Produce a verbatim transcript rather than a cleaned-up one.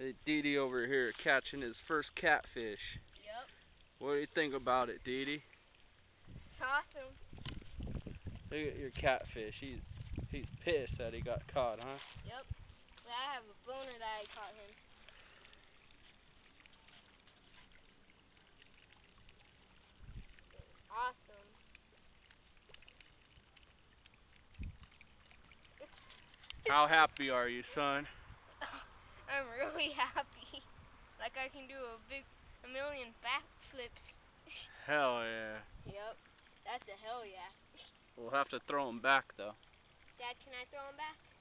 Hey, Dee Dee over here catching his first catfish. Yep. What do you think about it, Dee Dee? It's awesome. Look at your catfish. He's he's pissed that he got caught, huh? Yep. But I have a boner that I caught him. Awesome. How happy are you, son? I'm really happy. Like I can do a big, a million backflips. Hell yeah. Yep. That's a hell yeah. We'll have to throw him back, though. Dad, can I throw him back?